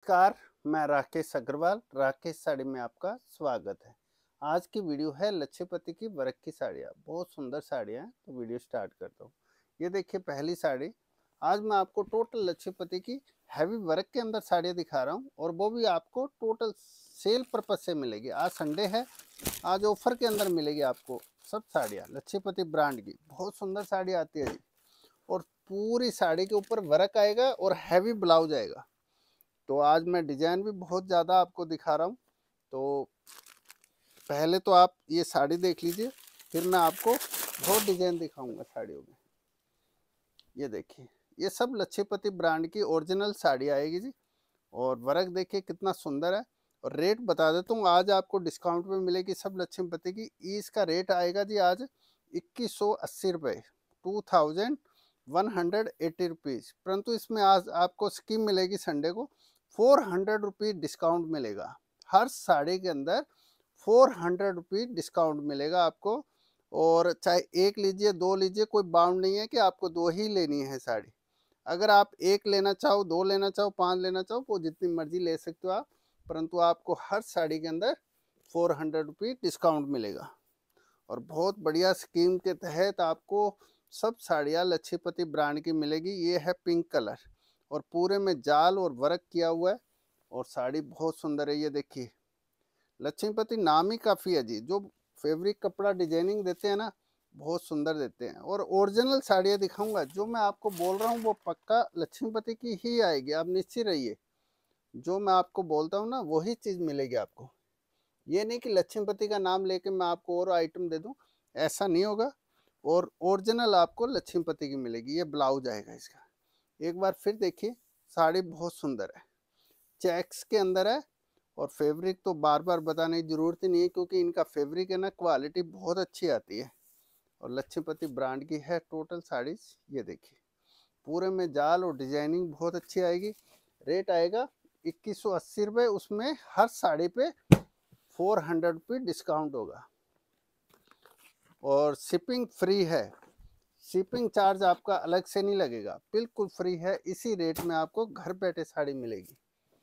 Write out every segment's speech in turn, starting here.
नमस्कार, मैं राकेश अग्रवाल। राकेश साड़ी में आपका स्वागत है। आज की वीडियो है लच्छीपति की वर्क की साड़ियाँ। बहुत सुंदर साड़ियाँ हैं, तो वीडियो स्टार्ट करता हूँ। ये देखिए पहली साड़ी। आज मैं आपको टोटल लच्छीपति की हैवी वर्क के अंदर साड़ियाँ दिखा रहा हूँ, और वो भी आपको टोटल सेल पर्पज से मिलेगी। आज संडे है, आज ऑफर के अंदर मिलेगी आपको सब साड़ियाँ लच्छीपति ब्रांड की। बहुत सुंदर साड़ी आती है जी, और पूरी साड़ी के ऊपर वर्क आएगा और हैवी ब्लाउज आएगा। तो आज मैं डिजाइन भी बहुत ज़्यादा आपको दिखा रहा हूँ। तो पहले तो आप ये साड़ी देख लीजिए, फिर मैं आपको बहुत डिजाइन दिखाऊंगा साड़ियों में। ये देखिए, ये सब लच्छीपति ब्रांड की ओरिजिनल साड़ी आएगी जी, और वर्क देखिए कितना सुंदर है। और रेट बता देता हूँ, आज आपको डिस्काउंट में मिलेगी सब लच्छीपति की। इसका रेट आएगा जी आज 2180 रुपये, 2180 रुपीज़। परंतु इसमें आज आपको स्कीम मिलेगी संडे को 400 रुपीज़ डिस्काउंट मिलेगा। हर साड़ी के अंदर 400 रुपीज़ डिस्काउंट मिलेगा आपको। और चाहे एक लीजिए, दो लीजिए, कोई बाउंड नहीं है कि आपको दो ही लेनी है साड़ी। अगर आप एक लेना चाहो, दो लेना चाहो, पांच लेना चाहो, वो जितनी मर्जी ले सकते हो आप। परंतु आपको हर साड़ी के अंदर 400 रुपीज़ डिस्काउंट मिलेगा। और बहुत बढ़िया स्कीम के तहत आपको सब साड़ियाँ लच्छीपति ब्रांड की मिलेगी। ये है पिंक कलर, और पूरे में जाल और वर्क किया हुआ है, और साड़ी बहुत सुंदर है। ये देखिए, लच्छीपति नाम ही काफ़ी है जी। जो फैब्रिक कपड़ा डिजाइनिंग देते हैं ना, बहुत सुंदर देते हैं। और ओरिजिनल साड़ियाँ दिखाऊंगा, जो मैं आपको बोल रहा हूँ वो पक्का लच्छीपति की ही आएगी, आप निश्चित रहिए। जो मैं आपको बोलता हूँ ना, वही चीज़ मिलेगी आपको। ये नहीं कि लच्छीपति का नाम लेके मैं आपको और आइटम दे दूँ, ऐसा नहीं होगा। और ओरिजिनल आपको लच्छीपति की मिलेगी। ये ब्लाउज आएगा इसका। एक बार फिर देखिए, साड़ी बहुत सुंदर है, चेक्स के अंदर है। और फैब्रिक तो बार बार बताने की जरूरत ही नहीं है, क्योंकि इनका फैब्रिक है ना, क्वालिटी बहुत अच्छी आती है। और लच्छीपति ब्रांड की है टोटल साड़ी। ये देखिए, पूरे में जाल और डिजाइनिंग बहुत अच्छी आएगी। रेट आएगा 2180 रुपये। उसमें हर साड़ी पे 400 रुपये डिस्काउंट होगा, और शिपिंग फ्री है। शिपिंग चार्ज आपका अलग से नहीं लगेगा, बिल्कुल फ्री है। इसी रेट में आपको घर बैठे साड़ी मिलेगी।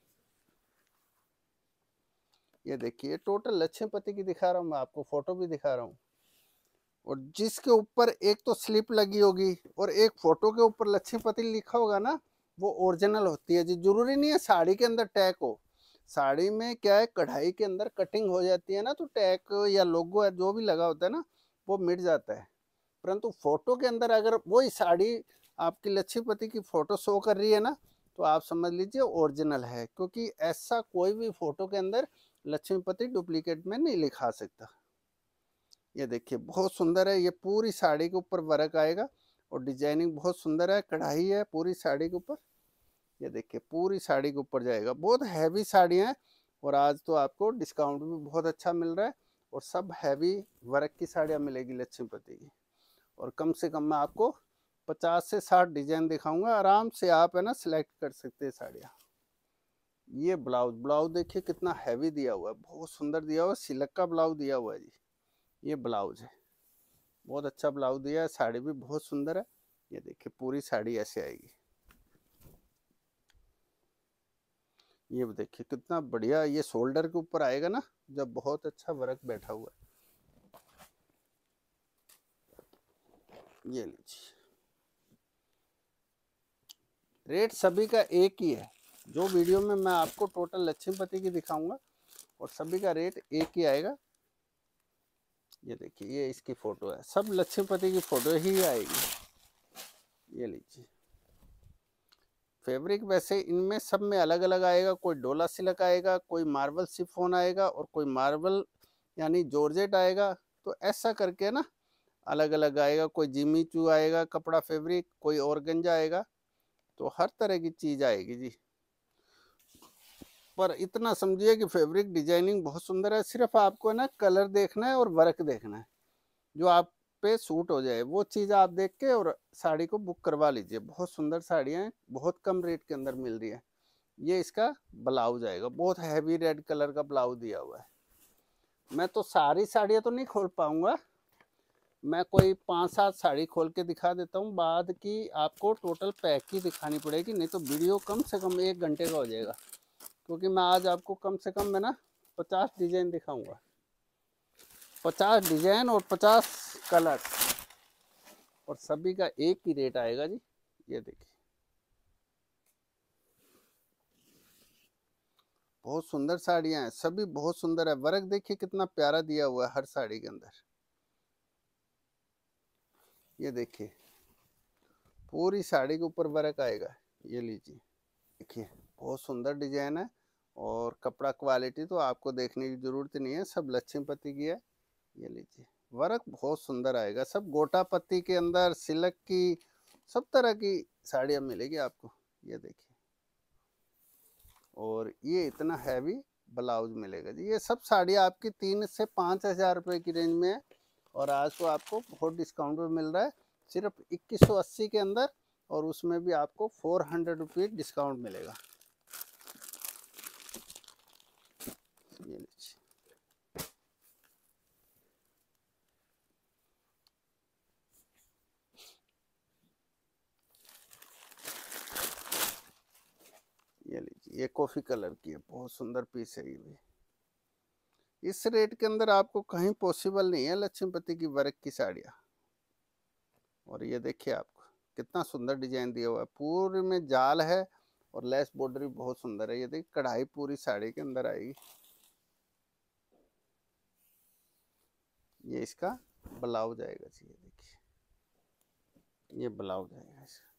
ये देखिए, टोटल लच्छीपति की दिखा रहा हूँ मैं आपको, फोटो भी दिखा रहा हूँ। और जिसके ऊपर एक तो स्लिप लगी होगी और एक फोटो के ऊपर लच्छीपति लिखा होगा ना, वो ओरिजिनल होती है जी। जरूरी नहीं है साड़ी के अंदर टैग हो। साड़ी में क्या है, कढ़ाई के अंदर कटिंग हो जाती है ना, तो टैग या लोगो है जो भी लगा होता है ना, वो मिट जाता है। परंतु फोटो के अंदर अगर वही साड़ी आपकी लच्छीपति की फोटो शो कर रही है ना, तो आप समझ लीजिए ओरिजिनल है। क्योंकि ऐसा कोई भी फोटो के अंदर लच्छीपति डुप्लीकेट में नहीं लिखा सकता। ये देखिए, बहुत सुंदर है। ये पूरी साड़ी के ऊपर वर्क आएगा, और डिजाइनिंग बहुत सुंदर है, कढ़ाई है पूरी साड़ी के ऊपर। ये देखिए, पूरी साड़ी के ऊपर जाएगा। बहुत हैवी साड़ियाँ हैं, और आज तो आपको डिस्काउंट भी बहुत अच्छा मिल रहा है। और सब हैवी वर्क की साड़ियाँ मिलेगी लच्छीपति की। और कम से कम मैं आपको 50 से 60 डिजाइन दिखाऊंगा। आराम से आप है ना सिलेक्ट कर सकते हैं साड़ियाँ। ये ब्लाउज देखिए कितना हैवी दिया हुआ है, बहुत सुंदर दिया हुआ है। सिल्क का ब्लाउज दिया हुआ है जी। ये ब्लाउज है, बहुत अच्छा ब्लाउज दिया है। साड़ी भी बहुत सुंदर है। ये देखिए, पूरी साड़ी ऐसे आएगी। ये देखिए कितना बढ़िया, ये शोल्डर के ऊपर आएगा ना जब, बहुत अच्छा वर्क बैठा हुआ है। ये लीजिए, रेट सभी का एक ही है। जो वीडियो में मैं आपको टोटल लच्छीपति की दिखाऊंगा, और सभी का रेट एक ही आएगा। ये देखिए, ये इसकी फोटो है, सब लच्छीपति की फोटो ही आएगी। ये लीजिए, फैब्रिक वैसे इनमें सब में अलग अलग आएगा। कोई डोला सिल्क आएगा, कोई मार्बल शिफॉन आएगा, और कोई मार्बल यानी जॉर्जेट आएगा। तो ऐसा करके ना अलग अलग आएगा। कोई जिमी चू आएगा कपड़ा फैब्रिक, कोई ऑर्गेंजा आएगा। तो हर तरह की चीज आएगी जी। पर इतना समझिए कि फैब्रिक डिजाइनिंग बहुत सुंदर है। सिर्फ आपको ना कलर देखना है और वर्क देखना है, जो आप पे सूट हो जाए वो चीज़ आप देख के और साड़ी को बुक करवा लीजिए। बहुत सुंदर साड़ियाँ हैं, बहुत कम रेट के अंदर मिल रही है। ये इसका ब्लाउज आएगा, बहुत हैवी रेड कलर का ब्लाउज दिया हुआ है। मैं तो सारी साड़ियाँ तो नहीं खोल पाऊंगा, मैं कोई 5-7 साड़ी खोल के दिखा देता हूँ। बाद की आपको टोटल पैक की दिखानी पड़ेगी, नहीं तो वीडियो कम से कम 1 घंटे का हो जाएगा। क्योंकि मैं आज आपको कम से कम मैं ना 50 डिजाइन दिखाऊंगा, 50 डिजाइन और 50 कलर, और सभी का एक ही रेट आएगा जी। ये देखिए बहुत सुंदर साड़ियां हैं, सभी बहुत सुंदर है। वर्क देखिए कितना प्यारा दिया हुआ है हर साड़ी के अंदर। ये देखिए पूरी साड़ी के ऊपर वर्क आएगा। ये लीजिए देखिए बहुत सुंदर डिजाइन है, और कपड़ा क्वालिटी तो आपको देखने की जरूरत नहीं है, सब लक्ष्मीपति की है। ये लीजिए वर्क बहुत सुंदर आएगा, सब गोटा पत्ती के अंदर, सिल्क की, सब तरह की साड़ियाँ मिलेगी आपको। ये देखिए, और ये इतना हैवी ब्लाउज मिलेगा जी। ये सब साड़ियाँ आपकी 3 से 5 हज़ार रुपये की रेंज में है, और आज तो आपको बहुत डिस्काउंट में मिल रहा है, सिर्फ 2180 के अंदर, और उसमें भी आपको 400 रुपये डिस्काउंट मिलेगा। ये लीजिए ये लीजिए, ये कॉफी कलर की है, बहुत सुंदर पीस है ये भी। इस रेट के अंदर आपको कहीं पॉसिबल नहीं है लक्ष्मीपति की वर्क की साड़ियाँ। और ये देखिए आपको कितना सुंदर डिजाइन दिया हुआ है, पूरे में जाल है, और लेस बॉर्डर भी बहुत सुंदर है। ये देखिए कढ़ाई पूरी साड़ी के अंदर आएगी। ये इसका ब्लाउज आएगा जी। ये देखिए ये ब्लाउज आएगा इसका,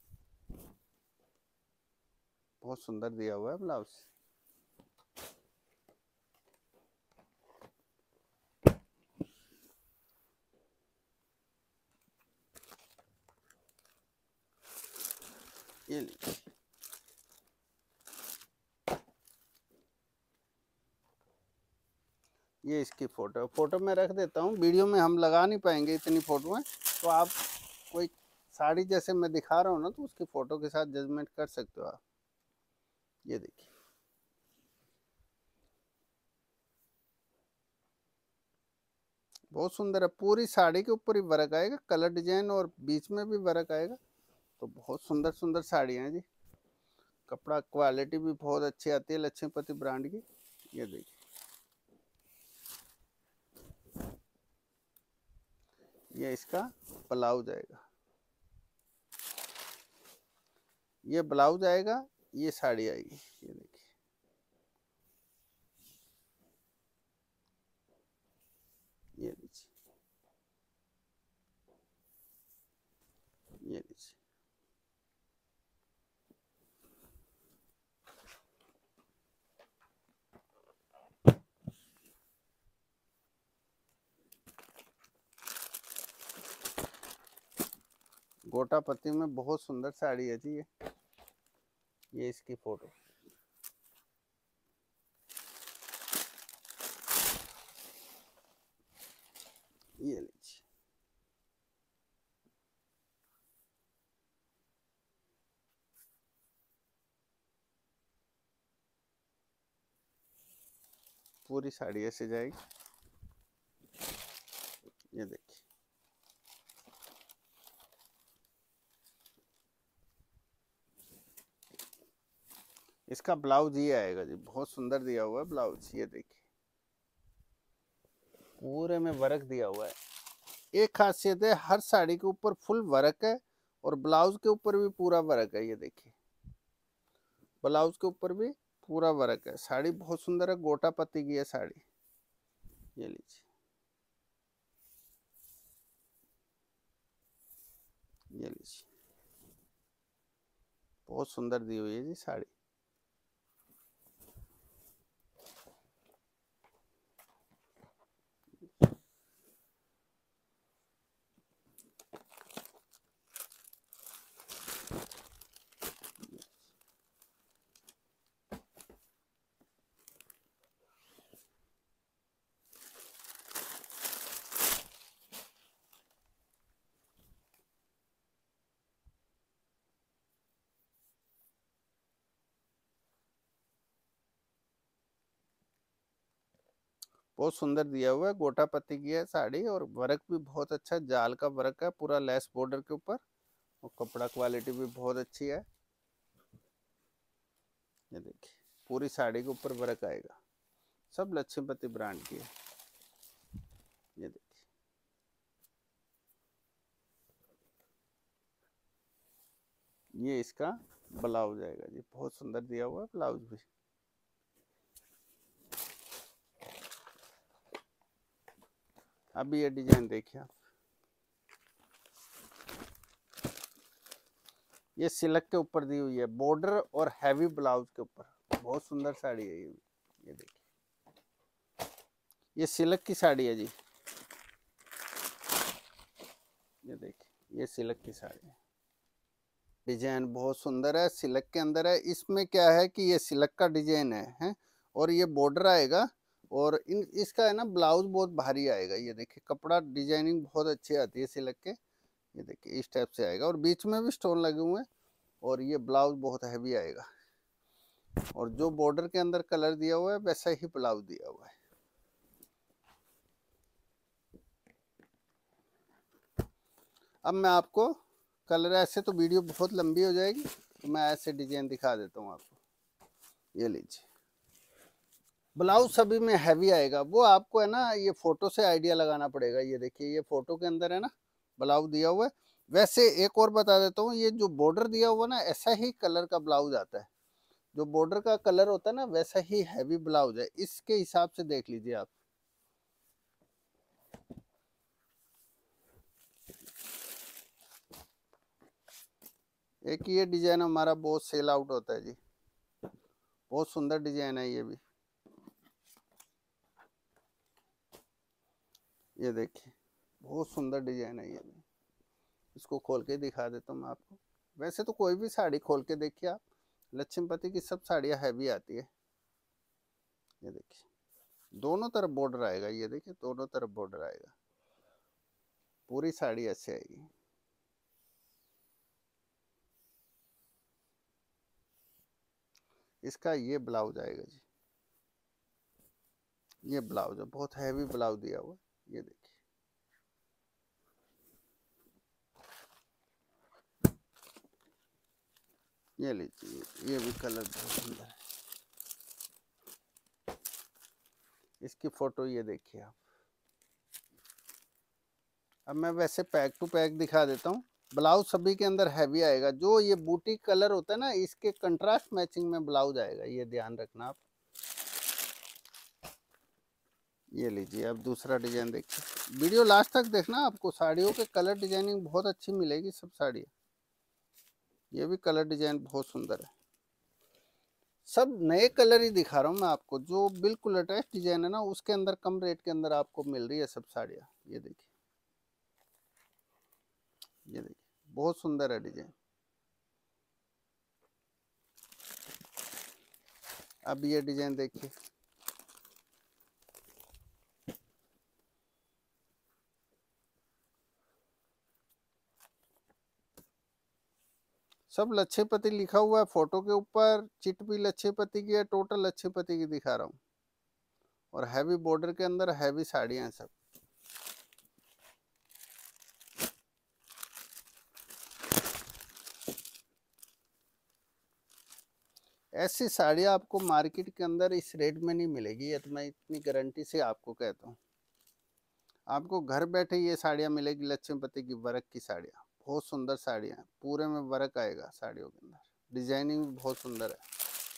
बहुत सुंदर दिया हुआ है ब्लाउज। ये लीजिए ये इसकी फोटो मैं रख देता हूँ, वीडियो में हम लगा नहीं पाएंगे इतनी फोटो है, तो आप कोई साड़ी जैसे मैं दिखा रहा हूँ ना, तो उसकी फोटो के साथ जजमेंट कर सकते हो आप। ये देखिए बहुत सुंदर है, पूरी साड़ी के ऊपर ही वर्क आएगा, कलर डिजाइन और बीच में भी वर्क आएगा। तो बहुत सुंदर सुंदर साड़ियाँ हैं जी, कपड़ा क्वालिटी भी बहुत अच्छी आती है लक्ष्मीपति ब्रांड की। ये देखिए ये इसका ब्लाउज आएगा, ये ब्लाउज आएगा, ये साड़ी आएगी। ये देखिए ये लीजिए, ये लीजिए गोटा पत्ती में बहुत सुंदर साड़ी है जी। ये इसकी फोटो। ये लीजिए पूरी साड़ी ऐसे जाएगी। ये देखिए इसका ब्लाउज ये आएगा जी, बहुत सुंदर दिया हुआ है ब्लाउज। ये देखिए पूरे में वर्क दिया हुआ है। एक खासियत है, हर साड़ी के ऊपर फुल वर्क है, और ब्लाउज के ऊपर भी पूरा वर्क है। ये देखिए ब्लाउज के ऊपर भी पूरा वर्क है। साड़ी बहुत सुंदर है, गोटा पत्ती की है साड़ी। ये लीजिए ये लीजिए बहुत सुंदर दी हुई है जी साड़ी। बहुत सुंदर दिया हुआ है, गोटा पत्ती की है साड़ी, और वर्क भी बहुत अच्छा जाल का वर्क है पूरा लेस बॉर्डर के ऊपर, और कपड़ा क्वालिटी भी बहुत अच्छी है। ये देखिए पूरी साड़ी के ऊपर वर्क आएगा, सब लक्ष्मीपति ब्रांड की है। ये देखिए, ये इसका ब्लाउज आएगा जी, बहुत सुंदर दिया हुआ है ब्लाउज भी। अभी ये डिजाइन देखिए आप, ये सिल्क के ऊपर दी हुई है, बॉर्डर और हैवी ब्लाउज के ऊपर, बहुत सुंदर साड़ी है ये देखिए, ये सिल्क की साड़ी है जी। ये देखिए, ये सिल्क की साड़ी है, डिजाइन बहुत सुंदर है, सिल्क के अंदर है। इसमें क्या है कि ये सिल्क का डिजाइन है और ये बॉर्डर आएगा, और इसका है ना ब्लाउज बहुत भारी आएगा। ये देखिए, कपड़ा डिजाइनिंग बहुत अच्छी आती है सिल्क के। ये देखिए, इस टाइप से आएगा और बीच में भी स्टोन लगे हुए हैं, और ये ब्लाउज बहुत हैवी आएगा, और जो बॉर्डर के अंदर कलर दिया हुआ है वैसा ही ब्लाउज दिया हुआ है। अब मैं आपको कलर, ऐसे तो वीडियो बहुत लंबी हो जाएगी, तो मैं ऐसे डिजाइन दिखा देता हूँ आपको। ये लीजिए, ब्लाउज सभी में हैवी आएगा, वो आपको है ना ये फोटो से आइडिया लगाना पड़ेगा। ये देखिए, ये फोटो के अंदर है ना ब्लाउज दिया हुआ है। वैसे एक और बता देता हूँ, ये जो बॉर्डर दिया हुआ ना, ऐसा ही कलर का ब्लाउज आता है, जो बॉर्डर का कलर होता है ना वैसा ही हैवी ब्लाउज है। इसके हिसाब से देख लीजिए आप। एक ये डिजाइन हमारा बहुत सेल आउट होता है जी, बहुत सुंदर डिजाइन है ये भी। ये देखिए, बहुत सुंदर डिजाइन है ये भी। इसको खोल के दिखा देता हूँ मैं आपको। वैसे तो कोई भी साड़ी खोल के देखिए आप, लक्ष्मीपति की सब साड़ियाँ हैवी आती है। ये देखिए, दोनों तरफ बॉर्डर आएगा। ये देखिए, दोनों तरफ बॉर्डर आएगा, पूरी साड़ी ऐसे आएगी। इसका ये ब्लाउज आएगा जी, ये ब्लाउज है, बहुत हैवी ब्लाउज दिया हुआ। ये देखिए, ये लीजिए, ये भी कलर बहुत सुंदर है। इसकी फोटो ये देखिए आप। अब मैं वैसे पैक टू पैक दिखा देता हूँ। ब्लाउज सभी के अंदर हैवी आएगा, जो ये बूटी कलर होता है ना, इसके कंट्रास्ट मैचिंग में ब्लाउज आएगा, ये ध्यान रखना आप। ये लीजिए, अब दूसरा डिजाइन देखिए, वीडियो लास्ट तक देखना, आपको साड़ियों के कलर डिजाइनिंग बहुत अच्छी मिलेगी सब साड़ी। ये भी कलर डिजाइन बहुत सुंदर है, सब नए कलर ही दिखा रहा हूँ मैं आपको। जो बिल्कुल लेटेस्ट डिजाइन है ना, उसके अंदर कम रेट के अंदर आपको मिल रही है सब साड़ियाँ। ये देखिए, ये देखिए, बहुत सुंदर है डिजाइन। अब ये डिजाइन देखिए, सब लच्छेपति लिखा हुआ है फोटो के ऊपर, चिट भी लच्छेपति की है, टोटल लच्छेपति की दिखा रहा हूँ, और हैवी बॉर्डर के अंदर हैवी साड़ियाँ हैं सब। ऐसी साड़ियाँ आपको मार्केट के अंदर इस रेट में नहीं मिलेगी, ये तो मैं इतनी गारंटी से आपको कहता हूँ। आपको घर बैठे ये साड़ियाँ मिलेगी, लक्ष्मीपति की वर्क की साड़ियाँ, बहुत सुंदर साड़ियाँ, पूरे में वर्क आएगा साड़ियों के अंदर, डिजाइनिंग भी बहुत सुंदर है।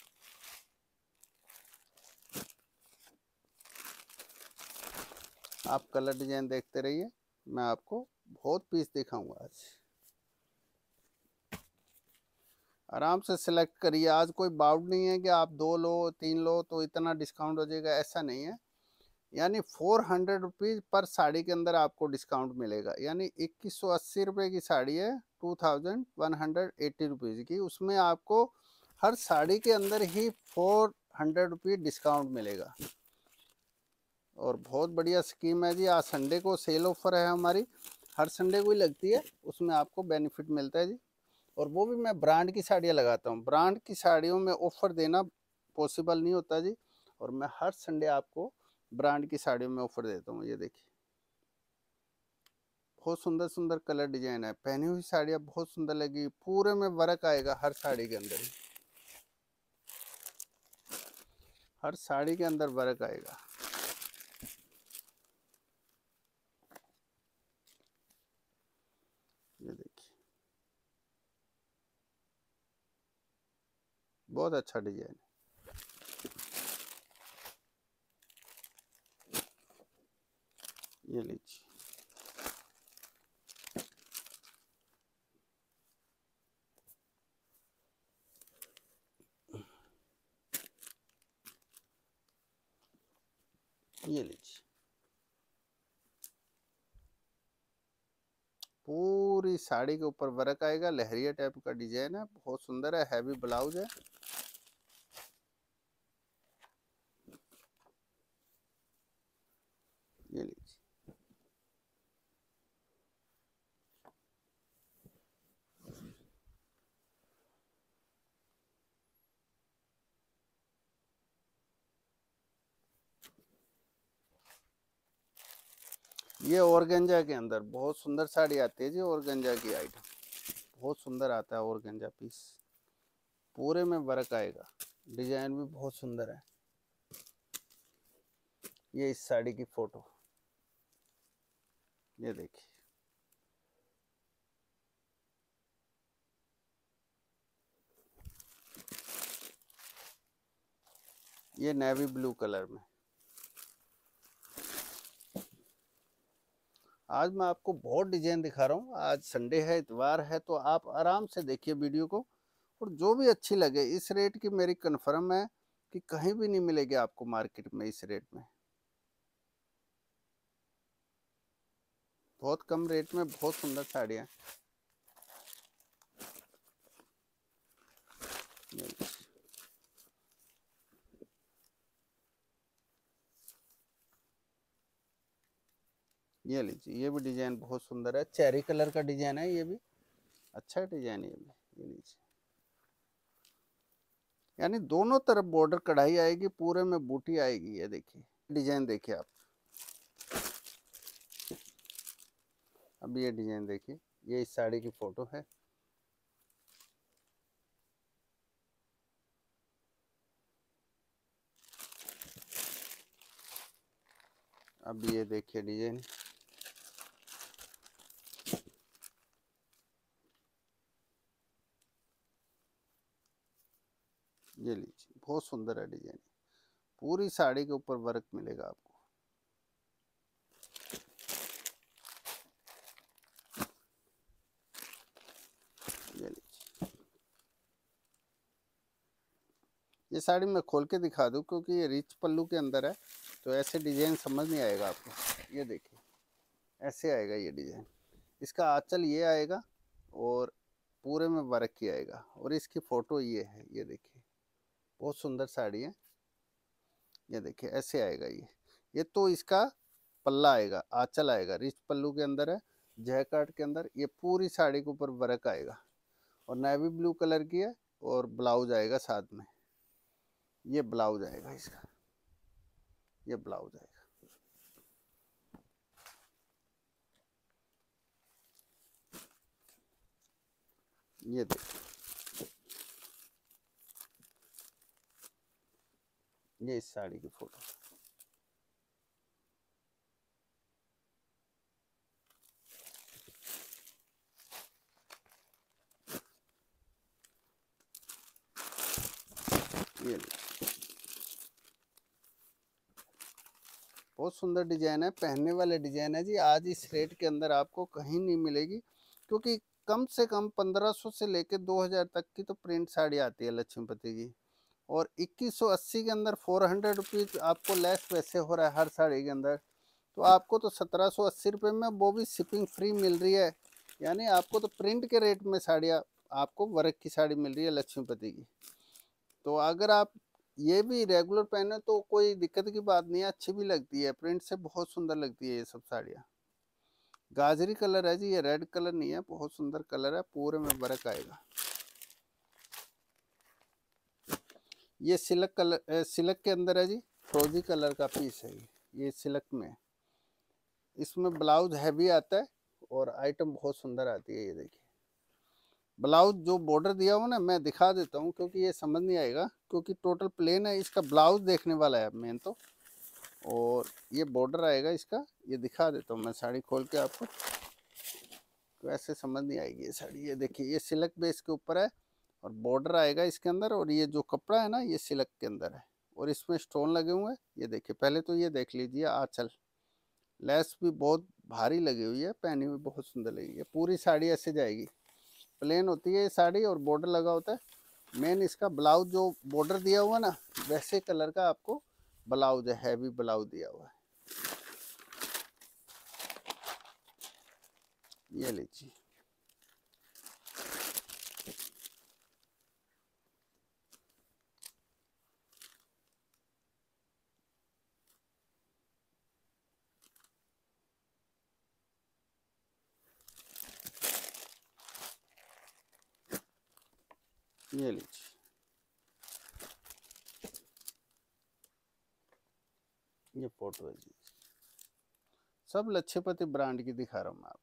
आप कलर डिजाइन देखते रहिए, मैं आपको बहुत पीस दिखाऊंगा आज। आराम से सिलेक्ट करिए, आज कोई बाउट नहीं है कि आप 2 लो 3 लो तो इतना डिस्काउंट हो जाएगा, ऐसा नहीं है। यानी 400 रुपीज़ पर साड़ी के अंदर आपको डिस्काउंट मिलेगा, यानी 2180 रुपये की साड़ी है, 2180 रुपीज़ की, उसमें आपको हर साड़ी के अंदर ही 400 रुपीज़ डिस्काउंट मिलेगा। और बहुत बढ़िया स्कीम है जी, आज संडे को सेल ऑफर है हमारी, हर संडे को ही लगती है, उसमें आपको बेनिफिट मिलता है जी। और वो भी मैं ब्रांड की साड़ियाँ लगाता हूँ, ब्रांड की साड़ियों में ऑफर देना पॉसिबल नहीं होता जी, और मैं हर संडे आपको ब्रांड की साड़ियों में ऑफर देता हूँ। ये देखिए, बहुत सुंदर सुंदर कलर डिजाइन है, पहनी हुई साड़ियाँ बहुत सुंदर लगी, पूरे में वर्क आएगा हर साड़ी के अंदर। हर साड़ी के अंदर वर्क आएगा। ये देखिए, बहुत अच्छा डिजाइन है। ये लीजिए, ये लीजिए, पूरी साड़ी के ऊपर वर्क आएगा। लहरिया टाइप का डिजाइन है, बहुत सुंदर है। हैवी ब्लाउज है। ये लीजिए, ये ऑर्गेंजा के अंदर बहुत सुंदर साड़ी आती है जी। ऑर्गेंजा की आइटम बहुत सुंदर आता है। ऑर्गेंजा पीस पूरे में वर्क आएगा। डिजाइन भी बहुत सुंदर है। ये इस साड़ी की फोटो, ये देखिए, ये नेवी ब्लू कलर में। आज मैं आपको बहुत डिजाइन दिखा रहा हूँ। आज संडे है, इतवार है, तो आप आराम से देखिए वीडियो को, और जो भी अच्छी लगे। इस रेट की मेरी कंफर्म है कि कहीं भी नहीं मिलेगी आपको मार्केट में इस रेट में। बहुत कम रेट में बहुत सुंदर साड़ियाँ। ये लीजिए, ये भी डिजाइन बहुत सुंदर है। चेरी कलर का डिजाइन है, ये भी अच्छा डिजाइन है। ये लीजिए, यानी दोनों तरफ बॉर्डर कढ़ाई आएगी, पूरे में बूटी आएगी। ये देखिए डिजाइन, देखिए आप। अब ये डिजाइन देखिए, ये इस साड़ी की फोटो है। अब ये देखिए डिजाइन, ये लीजिए, बहुत सुंदर है डिजाइन। पूरी साड़ी के ऊपर वर्क मिलेगा आपको। ये लीजिए, ये साड़ी मैं खोल के दिखा दूं क्योंकि ये रिच पल्लू के अंदर है, तो ऐसे डिजाइन समझ नहीं आएगा आपको। ये देखिए, ऐसे आएगा ये डिजाइन। इसका आंचल ये आएगा और पूरे में वर्क किया आएगा। और इसकी फोटो ये है, ये देखिए, बहुत सुंदर साड़ी है। ये देखिए ऐसे आएगा ये तो इसका पल्ला आएगा, आंचल आएगा। रिच पल्लू के अंदर है, जैकार्ड के अंदर। ये पूरी साड़ी के ऊपर वर्क आएगा, और नेवी ब्लू कलर की है। और ब्लाउज आएगा साथ में। ये ब्लाउज आएगा इसका, ये ब्लाउज आएगा। ये देखिए, ये इस साड़ी की फोटो। ये बहुत सुंदर डिजाइन है, पहनने वाले डिजाइन है जी। आज इस रेट के अंदर आपको कहीं नहीं मिलेगी, क्योंकि कम से कम 1500 से लेके 2000 तक की तो प्रिंट साड़ी आती है लक्ष्मीपति की। और 2180 के अंदर 400 रुपीज आपको लेस वैसे हो रहा है हर साड़ी के अंदर। तो आपको तो 1780 रुपये में, वो भी शिपिंग फ्री मिल रही है। यानी आपको तो प्रिंट के रेट में साड़ियाँ, आपको वर्क की साड़ी मिल रही है लक्ष्मीपति की। तो अगर आप ये भी रेगुलर पहने तो कोई दिक्कत की बात नहीं है, अच्छी भी लगती है। प्रिंट से बहुत सुंदर लगती है ये सब साड़ियाँ। गाजरी कलर है जी, ये रेड कलर नहीं है, बहुत सुंदर कलर है। पूरे में वर्क आएगा। ये सिल्क कलर, सिल्क के अंदर है जी, फ्रोजी कलर का पीस है ये सिल्क में। इसमें ब्लाउज हैवी आता है और आइटम बहुत सुंदर आती है। ये देखिए, ब्लाउज जो बॉर्डर दिया हुआ ना मैं दिखा देता हूँ, क्योंकि ये समझ नहीं आएगा, क्योंकि टोटल प्लेन है। इसका ब्लाउज देखने वाला है मेन तो, और ये बॉर्डर आएगा इसका, ये दिखा देता हूँ मैं साड़ी खोल के आपको, तो ऐसे समझ नहीं आएगी ये साड़ी। ये देखिए, ये सिल्क बेस के ऊपर है और बॉर्डर आएगा इसके अंदर, और ये जो कपड़ा है ना ये सिल्क के अंदर है, और इसमें स्टोन लगे हुए हैं। ये देखिए, पहले तो ये देख लीजिए आंचल, लेस भी बहुत भारी लगी हुई है, पहनी हुई बहुत सुंदर लगेगी। पूरी साड़ी ऐसे जाएगी, प्लेन होती है ये साड़ी और बॉर्डर लगा होता है। मेन इसका ब्लाउज जो बॉर्डर दिया हुआ ना वैसे कलर का आपको ब्लाउज है, हैवी ब्लाउज दिया हुआ है। ये लीजिए, ये लीजिए, ये फोटो है जी, सब लच्छेपति ब्रांड की दिखा रहा हूँ मैं आपको।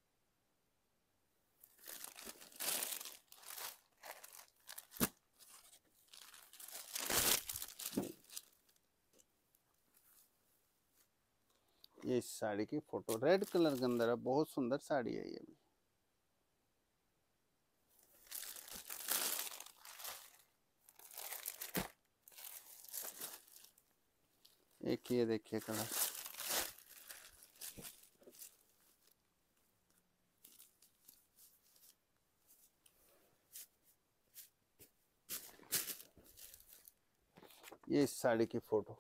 ये इस साड़ी की फोटो रेड कलर के अंदर है, बहुत सुंदर साड़ी है ये भी। एक ये देखिए कलर, ये इस साड़ी की फोटो।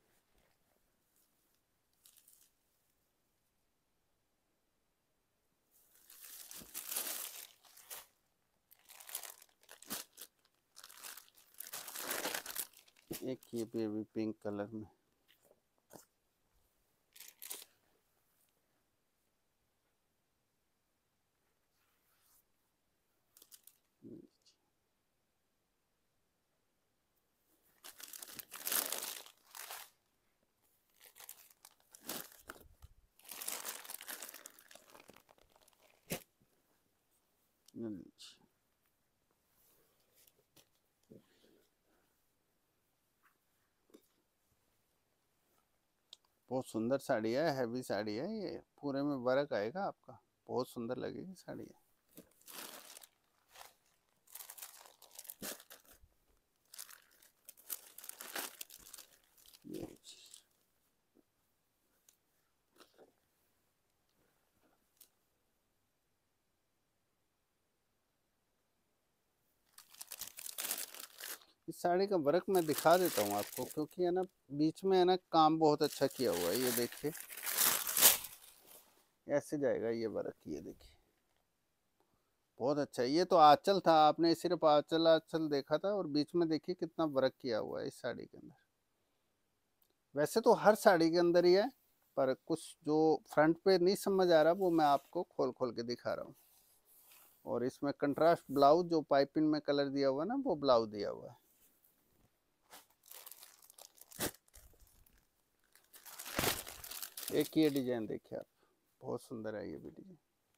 एक ये बेबी पिंक कलर में, बहुत सुंदर साड़ी है, हैवी साड़ी है, ये पूरे में वर्क आएगा आपका, बहुत सुंदर लगेगी साड़ी है। ये इस साड़ी का वर्क मैं दिखा देता हूँ आपको, क्योंकि है ना बीच में है ना काम बहुत अच्छा किया हुआ है। ये देखिए, ऐसे जाएगा ये वर्क, ये देखिए बहुत अच्छा है। ये तो आंचल था, आपने सिर्फ आंचल आंचल देखा था, और बीच में देखिए कितना वर्क किया हुआ है इस साड़ी के अंदर। वैसे तो हर साड़ी के अंदर ही है, पर कुछ जो फ्रंट पे नहीं समझ आ रहा वो मैं आपको खोल खोल के दिखा रहा हूँ। और इसमें कंट्रास्ट ब्लाउज जो पाइपिंग में कलर दिया हुआ है ना, वो ब्लाउज दिया हुआ है। एक ये डिजाइन देखिए आप, बहुत सुंदर है ये भी डिजाइन।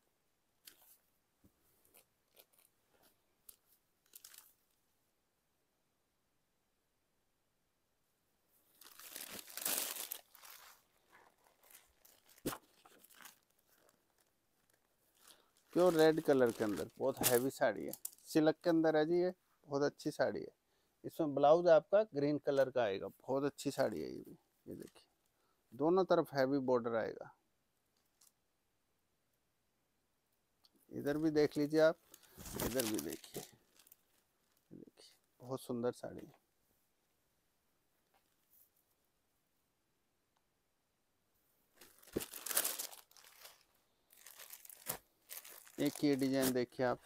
प्योर रेड कलर के अंदर बहुत हैवी साड़ी है, सिल्क के अंदर है जी ये, बहुत अच्छी साड़ी है। इसमें ब्लाउज आपका ग्रीन कलर का आएगा, बहुत अच्छी साड़ी है ये भी। ये देखिए, दोनों तरफ हैवी बॉर्डर आएगा। इधर भी देख लीजिए आप, इधर भी देखिए, देखिए बहुत सुंदर साड़ी है। एक ये डिजाइन देखिए आप,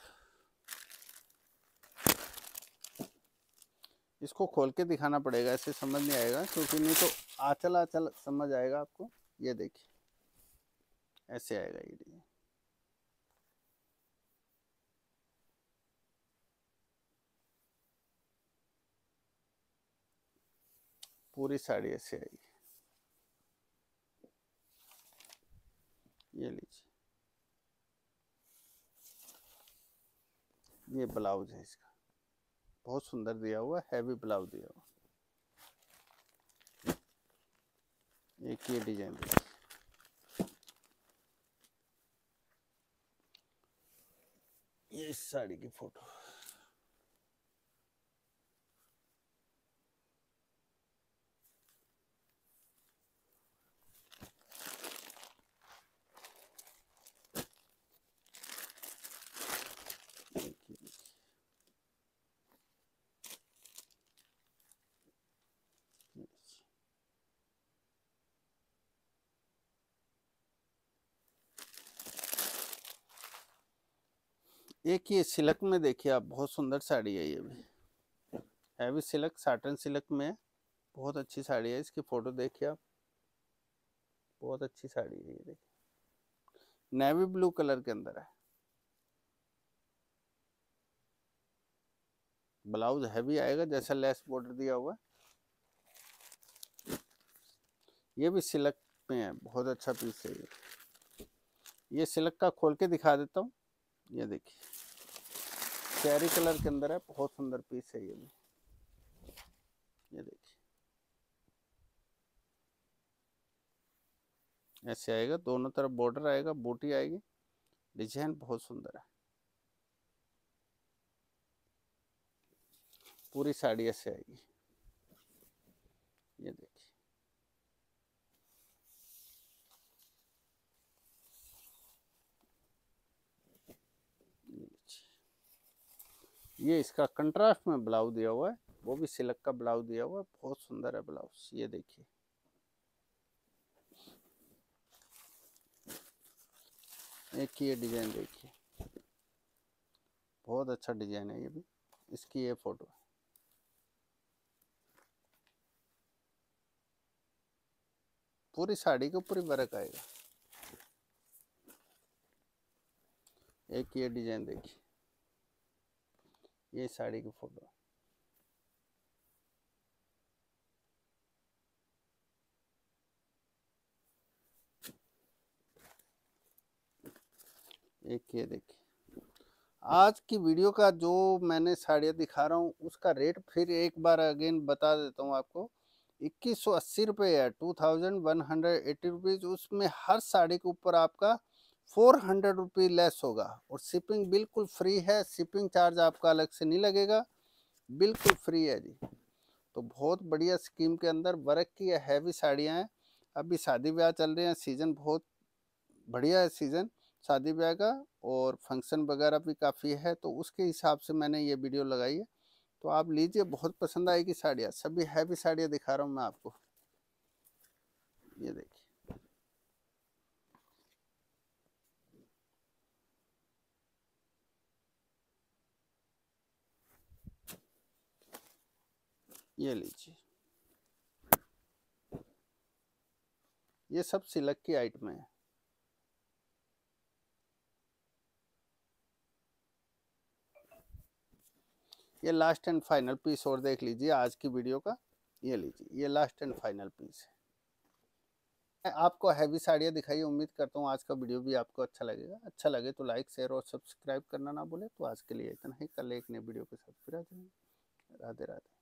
इसको खोल के दिखाना पड़ेगा, ऐसे समझ नहीं आएगा, क्योंकि नहीं तो आंचल आंचल समझ आएगा आपको। ये देखिए, ऐसे आएगा ये डिजाइन, पूरी साड़ी ऐसे आएगी। ये लीजिए, ये ब्लाउज है इसका, बहुत सुंदर दिया हुआ, हैवी ब्लाउज दिया हुआ। एक ये डिजाइन दिया, ये इस साड़ी की फोटो। एक ये सिल्क में देखिए आप, बहुत सुंदर साड़ी है ये भी, हैवी सिल्क, साटन सिल्क में, बहुत अच्छी साड़ी है। इसकी फोटो देखिए आप, बहुत अच्छी साड़ी है ये, देखिए नेवी ब्लू कलर के अंदर है। ब्लाउज हैवी आएगा, जैसा लेस बॉर्डर दिया हुआ है। ये भी सिल्क में है, बहुत अच्छा पीस है ये सिल्क का खोल के दिखा देता हूँ। ये देखिए चेरी कलर के अंदर है, बहुत सुंदर पीस है ये भी। ये देखिए ऐसे आएगा, दोनों तरफ बॉर्डर आएगा, बूटी आएगी, डिजाइन बहुत सुंदर है। पूरी साड़ी ऐसे आएगी, ये देखिए। ये इसका कंट्रास्ट में ब्लाउज दिया हुआ है, वो भी सिल्क का ब्लाउज दिया हुआ है, बहुत सुंदर है ब्लाउज। ये देखिए एक ये डिजाइन देखिए, बहुत अच्छा डिजाइन है ये भी। इसकी ये फोटो है, पूरी साड़ी के ऊपर ही वर्क आएगा। एक ये डिजाइन देखिए, ये साड़ी की फोटो। एक ये देखिए। आज की वीडियो का जो मैंने साड़ियाँ दिखा रहा हूँ उसका रेट फिर एक बार अगेन बता देता हूँ आपको। 2180 रुपये है, 2180 रुपीज़। उसमें हर साड़ी के ऊपर आपका 400 रुपये लेस होगा और शिपिंग बिल्कुल फ्री है। शिपिंग चार्ज आपका अलग से नहीं लगेगा, बिल्कुल फ्री है जी। तो बहुत बढ़िया स्कीम के अंदर वर्क की हैवी साड़ियाँ हैं। अभी शादी ब्याह चल रहे हैं, सीज़न बहुत बढ़िया है सीज़न शादी ब्याह का, और फंक्शन वगैरह भी काफ़ी है, तो उसके हिसाब से मैंने ये वीडियो लगाई है। तो आप लीजिए, बहुत पसंद आएगी साड़ियाँ, सभी हैवी साड़ियाँ दिखा रहा हूँ मैं आपको। ये देखिए ये लीजिए, ये सब सिल्क की आइटम है। ये लास्ट एंड फाइनल पीस और देख लीजिए आज की वीडियो का। ये लीजिए, ये लास्ट एंड फाइनल पीस है। आपको हैवी साड़ियाँ दिखाई, उम्मीद करता हूँ आज का वीडियो भी आपको अच्छा लगेगा। अच्छा लगे तो लाइक शेयर और सब्सक्राइब करना ना भूले। तो आज के लिए इतना ही, कल एक नए वीडियो के साथ फिर आ जाएंगे। राधे राधे।